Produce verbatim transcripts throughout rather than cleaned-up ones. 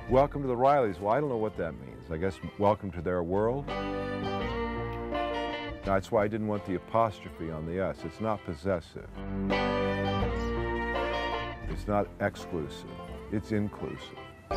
Welcome to the Rileys. Well, I don't know what that means. I guess welcome to their world. That's why I didn't want the apostrophe on the S. It's not possessive. It's not exclusive. It's inclusive.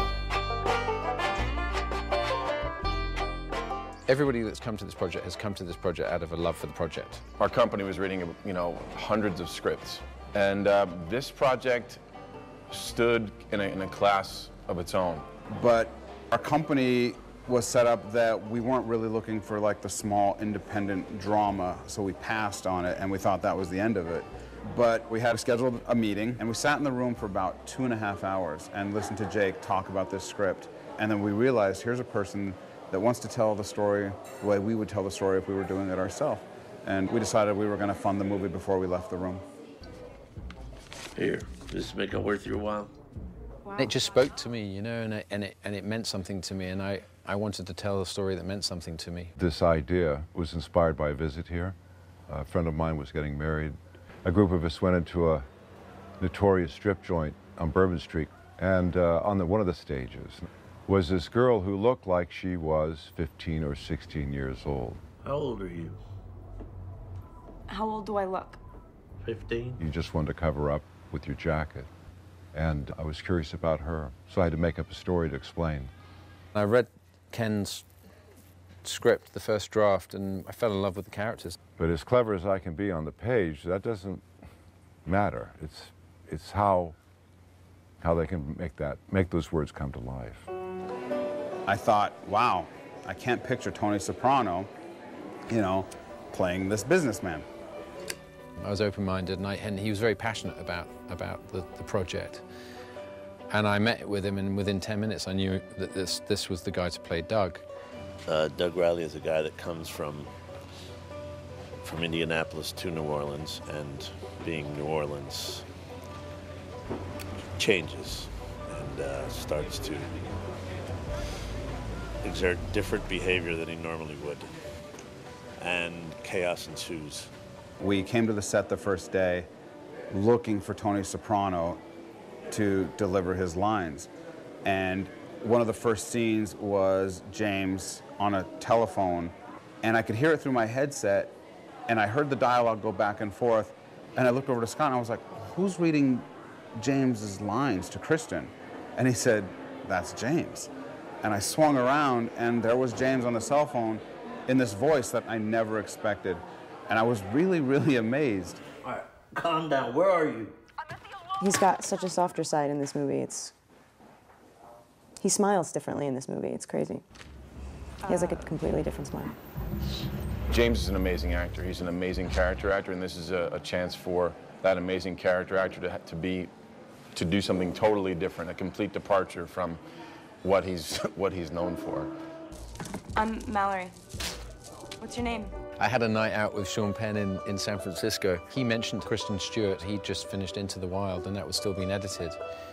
Everybody that's come to this project has come to this project out of a love for the project. Our company was reading, you know, hundreds of scripts. And uh, this project stood in a, in a class of its own. But our company was set up that we weren't really looking for like the small independent drama, so we passed on it and we thought that was the end of it. But we had scheduled a meeting and we sat in the room for about two and a half hours and listened to Jake talk about this script. And then we realized here's a person that wants to tell the story the way we would tell the story if we were doing it ourselves. And we decided we were going to fund the movie before we left the room. Here, just make it worth your while. Wow. It just spoke to me, you know, and it, and, it, and it meant something to me, and I, I wanted to tell a story that meant something to me. This idea was inspired by a visit here. A friend of mine was getting married. A group of us went into a notorious strip joint on Bourbon Street, and uh, on the, one of the stages was this girl who looked like she was fifteen or sixteen years old. How old are you? How old do I look? fifteen? You just wanted to cover up with your jacket. And I was curious about her, so I had to make up a story to explain. I read Ken's script, the first draft, and I fell in love with the characters. But as clever as I can be on the page, that doesn't matter. It's, it's how, how they can make that, make those words come to life. I thought, wow, I can't picture Tony Soprano, you know, playing this businessman. I was open-minded, and, I, and he was very passionate about, about the, the project. And I met with him, and within ten minutes I knew that this, this was the guy to play Doug. Uh, Doug Riley is a guy that comes from, from Indianapolis to New Orleans, and being New Orleans changes and uh, starts to exert different behavior than he normally would, and chaos ensues. We came to the set the first day looking for Tony Soprano to deliver his lines. And one of the first scenes was James on a telephone, and I could hear it through my headset, and I heard the dialogue go back and forth, and I looked over to Scott and I was like, who's reading James's lines to Kristen? And he said, that's James. And I swung around, and there was James on the cell phone in this voice that I never expected. And I was really, really amazed. All right, calm down. Where are you? He's got such a softer side in this movie. It's he smiles differently in this movie. It's crazy. He has like a completely different smile. James is an amazing actor. He's an amazing character actor, and this is a, a chance for that amazing character actor to, to be, to do something totally different, a complete departure from what he's, what he's known for. I'm Mallory. What's your name? I had a night out with Sean Penn in, in San Francisco. He mentioned Kristen Stewart. He'd just finished Into the Wild, and that was still being edited.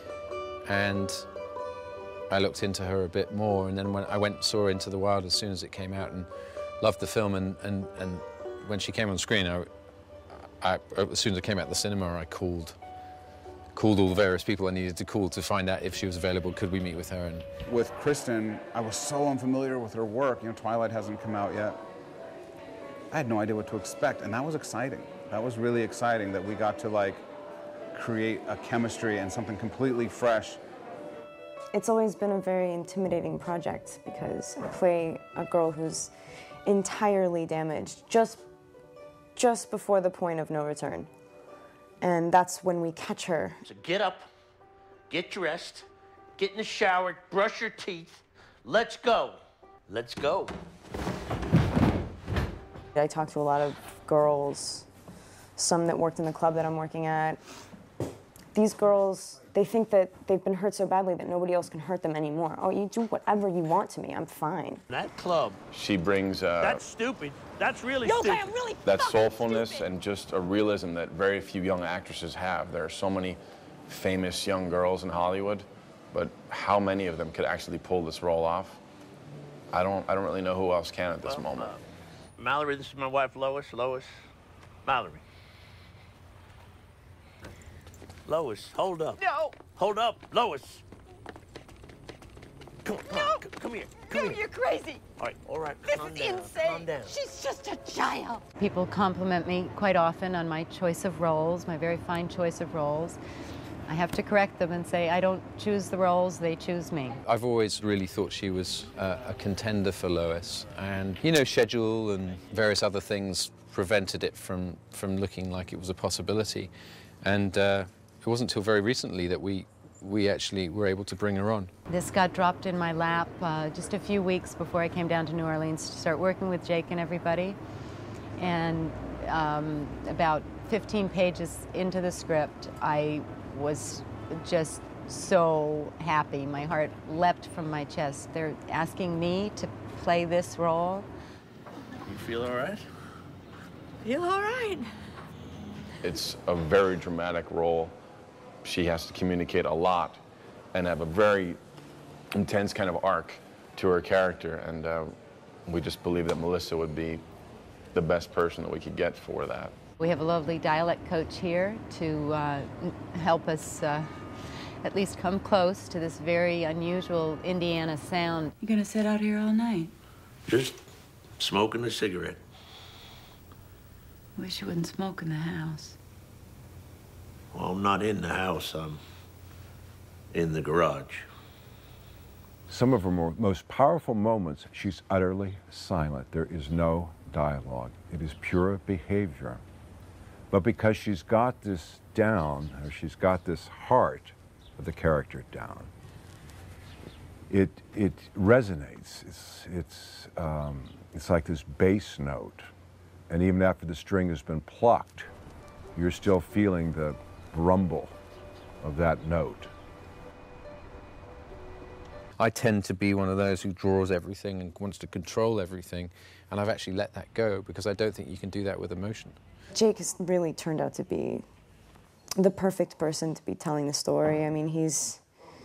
And I looked into her a bit more, and then when I went and saw Into the Wild as soon as it came out, and loved the film, and, and, and when she came on screen, I, I, as soon as it came out of the cinema, I called, called all the various people I needed to call to find out if she was available, could we meet with her. And with Kristen, I was so unfamiliar with her work. You know, Twilight hasn't come out yet. I had no idea what to expect, and that was exciting. That was really exciting that we got to like create a chemistry and something completely fresh. It's always been a very intimidating project because I play a girl who's entirely damaged just, just before the point of no return. And that's when we catch her. So get up, get dressed, get in the shower, brush your teeth. Let's go. Let's go. I talked to a lot of girls, some that worked in the club that I'm working at. These girls, they think that they've been hurt so badly that nobody else can hurt them anymore. Oh, you do whatever you want to me, I'm fine. That club. She brings uh, That's stupid. That's really Yo, stupid. I'm really that soulfulness stupid. And just a realism that very few young actresses have. There are so many famous young girls in Hollywood, but how many of them could actually pull this role off? I don't, I don't really know who else can at this well, moment. Uh, Mallory, this is my wife, Lois. Lois, Mallory. Lois, hold up. No. Hold up, Lois. Come on, No! come, come here, come Dude, here. you're crazy. All right, all right, This calm is down, insane. calm down. She's just a child. People compliment me quite often on my choice of roles, my very fine choice of roles. I have to correct them and say, I don't choose the roles, they choose me. I've always really thought she was uh, a contender for Lois, and you know, schedule and various other things prevented it from from looking like it was a possibility. And uh, it wasn't until very recently that we we actually were able to bring her on. This got dropped in my lap uh, just a few weeks before I came down to New Orleans to start working with Jake and everybody. And um, about fifteen pages into the script, I was just so happy. My heart leapt from my chest. They're asking me to play this role. You feel all right? Feel all right. It's a very dramatic role. She has to communicate a lot and have a very intense kind of arc to her character, and uh, we just believe that Melissa would be the best person that we could get for that. We have a lovely dialect coach here to uh, help us uh, at least come close to this very unusual Indiana sound. You gonna sit out here all night? Just smoking a cigarette. Wish you wouldn't smoke in the house. Well, I'm not in the house, I'm in the garage. Some of her more, most powerful moments, she's utterly silent. There is no dialogue. It is pure behavior. But because she's got this down, or she's got this heart of the character down, it, it resonates. It's, it's, um, it's like this bass note. And even after the string has been plucked, you're still feeling the rumble of that note. I tend to be one of those who draws everything and wants to control everything, and I've actually let that go because I don't think you can do that with emotion. Jake has really turned out to be the perfect person to be telling the story. I mean, he's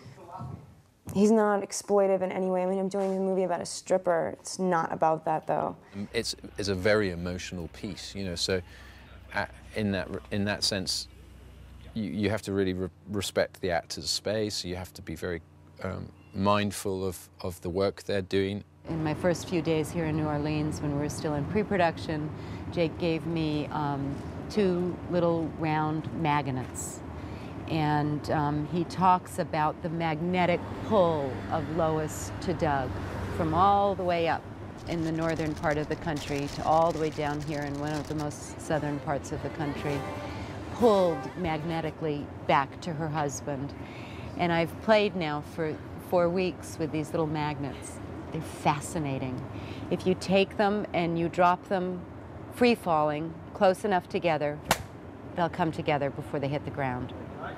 he's not exploitive in any way. I mean, I'm doing a movie about a stripper. It's not about that, though. It's, it's a very emotional piece, you know, so uh, in, that, in that sense, you, you have to really re respect the actor's space. You have to be very um, mindful of, of the work they're doing. In my first few days here in New Orleans, when we were still in pre-production, Jake gave me um, two little round magnets. And um, he talks about the magnetic pull of Lois to Doug from all the way up in the northern part of the country to all the way down here in one of the most southern parts of the country, pulled magnetically back to her husband. And I've played now for four weeks with these little magnets. They're fascinating. If you take them and you drop them free-falling, close enough together, they'll come together before they hit the ground.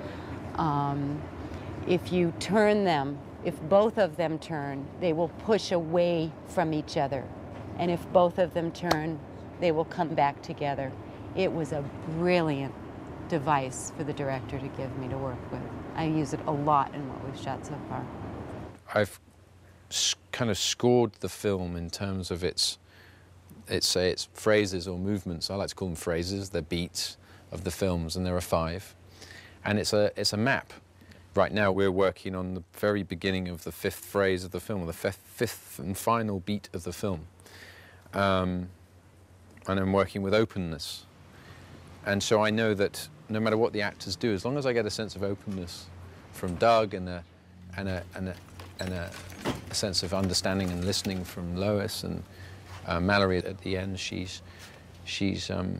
Um, if you turn them, if both of them turn, they will push away from each other. And if both of them turn, they will come back together. It was a brilliant device for the director to give me to work with. I use it a lot in what we've shot so far. I've kind of scored the film in terms of its, its, say, its phrases or movements. I like to call them phrases, they're beats of the films, and there are five. And it's a, it's a map. Right now we're working on the very beginning of the fifth phrase of the film, or the fifth, fifth and final beat of the film. Um, and I'm working with openness. And so I know that no matter what the actors do, as long as I get a sense of openness from Doug and a, and a, and a, and a, a sense of understanding and listening from Lois, and uh, Mallory at the end, she's, she's, um,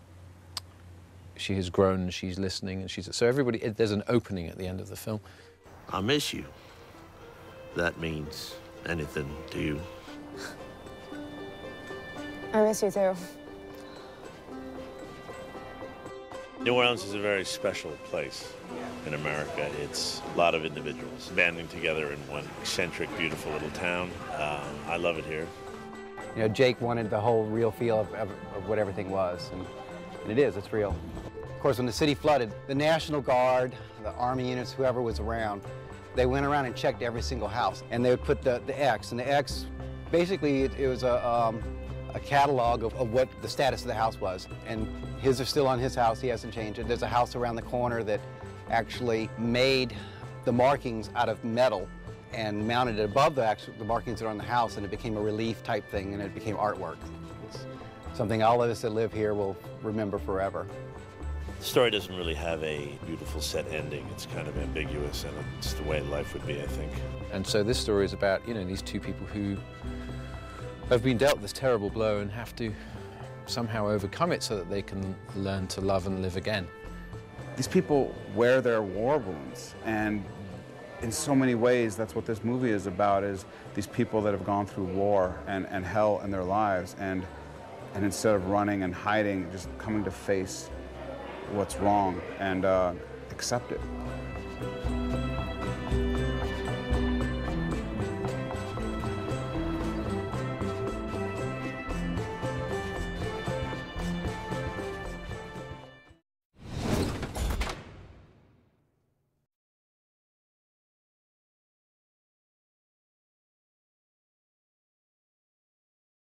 she has grown, and she's listening, and she's, so everybody, it, there's an opening at the end of the film. I miss you. That means anything to you. I miss you, too. New Orleans is a very special place in America. It's a lot of individuals banding together in one eccentric, beautiful little town. Um, I love it here. You know, Jake wanted the whole real feel of, of, of what everything was, and, and it is, it's real. Of course, when the city flooded, the National Guard, the Army units, whoever was around, they went around and checked every single house, and they would put the, the X, and the X, basically, it, it was a, um, a catalog of, of what the status of the house was. And his are still on his house, he hasn't changed it. There's a house around the corner that actually made the markings out of metal and mounted it above the, actual, the markings that are on the house, and it became a relief type thing, and it became artwork. It's something all of us that live here will remember forever. The story doesn't really have a beautiful set ending. It's kind of ambiguous, and it's the way life would be, I think. And so this story is about, you know, these two people who have been dealt this terrible blow and have to somehow overcome it so that they can learn to love and live again. These people wear their war wounds, and in so many ways that's what this movie is about, is these people that have gone through war and, and hell in their lives, and, and instead of running and hiding, just coming to face what's wrong and uh, accept it.